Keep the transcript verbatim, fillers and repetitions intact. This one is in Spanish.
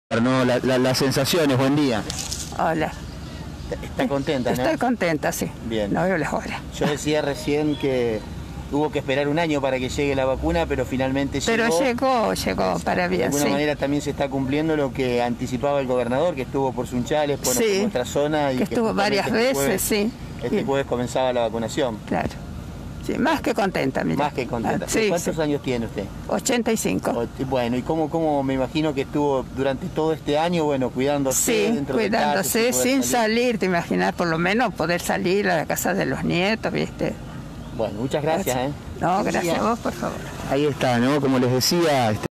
No, la, la, las sensaciones, buen día. Hola. ¿Está contenta, no? Estoy contenta, sí. Bien. No veo las horas. Yo decía recién que hubo que esperar un año para que llegue la vacuna, pero finalmente llegó. Pero llegó, llegó para bien, De alguna sí. manera también se está cumpliendo lo que anticipaba el gobernador, que estuvo por Sunchales, por, Sí, por nuestra zona. Y que estuvo varias este veces, jueves, sí. Este Y- jueves comenzaba la vacunación. Claro. Sí, más que contenta, mira. Más que contenta. Ah, sí, ¿Cuántos sí. años tiene usted? ochenta y cinco. O- Bueno, ¿y cómo, cómo me imagino que estuvo durante todo este año, bueno, cuidándose Sí, dentro de casa, cuidándose, poder sin salir, te imaginas, por lo menos poder salir a la casa de los nietos, ¿viste? Bueno, muchas gracias, ¿eh? No, gracias a vos, por favor. Ahí está, ¿no? Como les decía...